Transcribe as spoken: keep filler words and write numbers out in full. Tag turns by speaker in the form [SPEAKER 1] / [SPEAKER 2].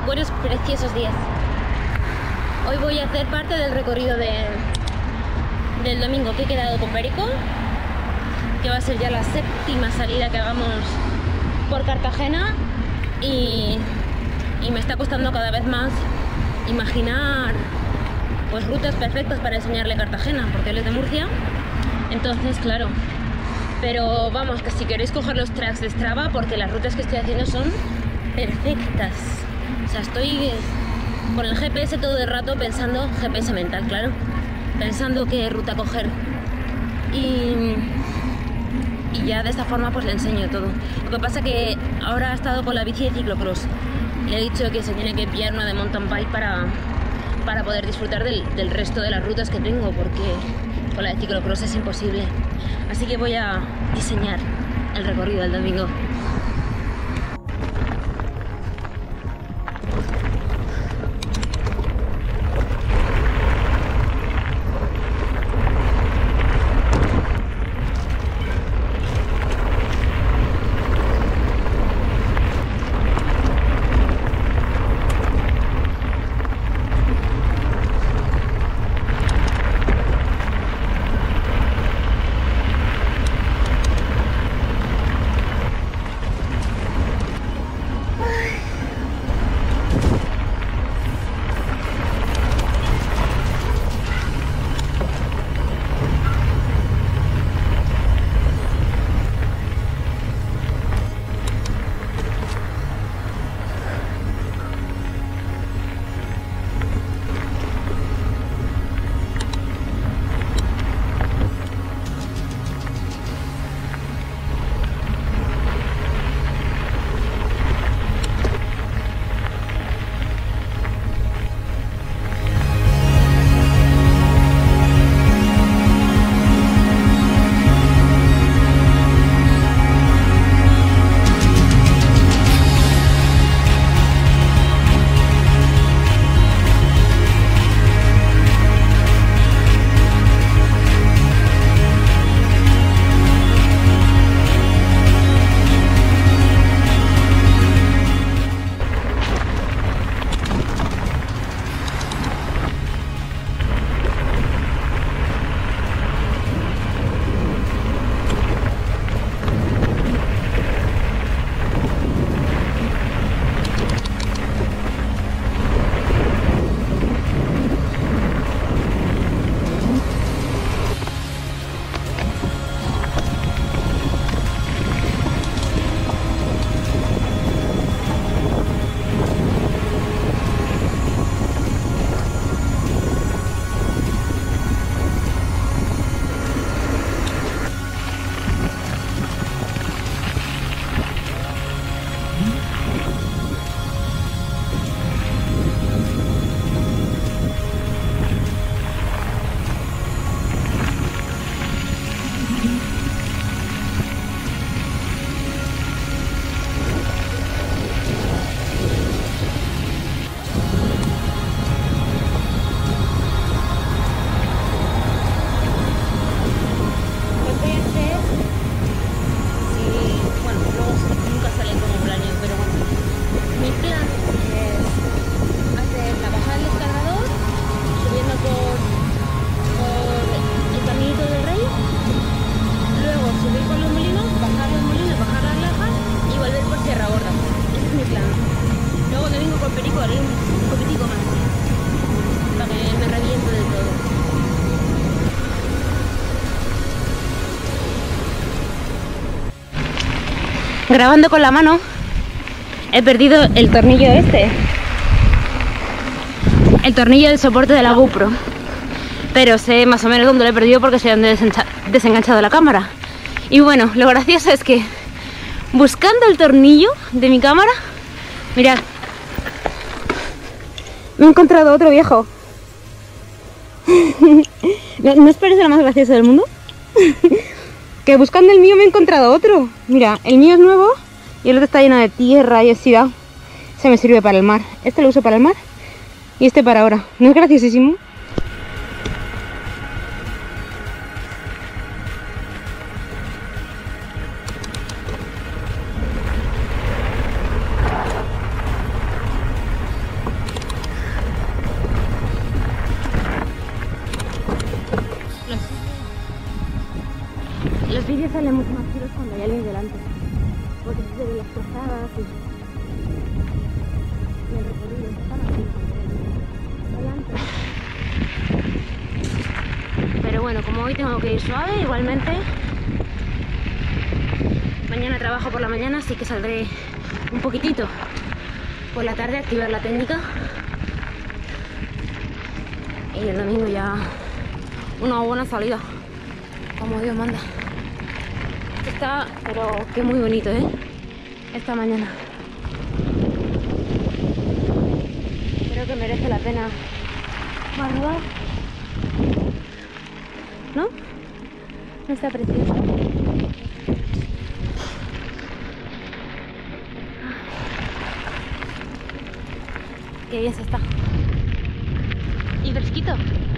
[SPEAKER 1] Buenos, preciosos días. Hoy voy a hacer parte del recorrido de, del domingo que he quedado con Perico, que va a ser ya la séptima salida que hagamos por Cartagena y, y me está costando cada vez más imaginar pues rutas perfectas para enseñarle Cartagena, porque él es de Murcia. Entonces, claro, pero vamos, que si queréis coger los tracks de Strava, porque las rutas que estoy haciendo son perfectas. O sea, estoy con el G P S todo el rato pensando, G P S mental, claro, pensando qué ruta coger. Y, y ya de esta forma pues le enseño todo. Lo que pasa que ahora ha estado con la bici de ciclocross. Le he dicho que se tiene que pillar una de mountain bike para, para poder disfrutar del, del resto de las rutas que tengo, porque con la de ciclocross es imposible. Así que voy a diseñar el recorrido del domingo. Grabando con la mano he perdido el tornillo este, el tornillo del soporte de la GoPro, pero sé más o menos dónde lo he perdido porque sé dónde he desenganchado la cámara. Y bueno, lo gracioso es que buscando el tornillo de mi cámara, mirad, me he encontrado otro viejo. ¿No, ¿no os parece lo más gracioso del mundo? Que buscando el mío me he encontrado otro. Mira, el mío es nuevo y el otro está lleno de tierra y oxidado. Se me sirve para el mar. Este lo uso para el mar y este para ahora. ¿No es graciosísimo? vídeos salen mucho más chulos cuando hay alguien delante, porque se ven las trazadas y, y el recorrido está más chulo delante. Pero bueno, como hoy tengo que ir suave, igualmente mañana trabajo por la mañana, así que saldré un poquitito por la tarde a activar la técnica y el domingo ya una buena salida, como Dios manda. Está, pero que muy bonito, ¿eh? Esta mañana. Creo que merece la pena madrugar. ¿No? No está precioso. Qué bien se está. Y fresquito.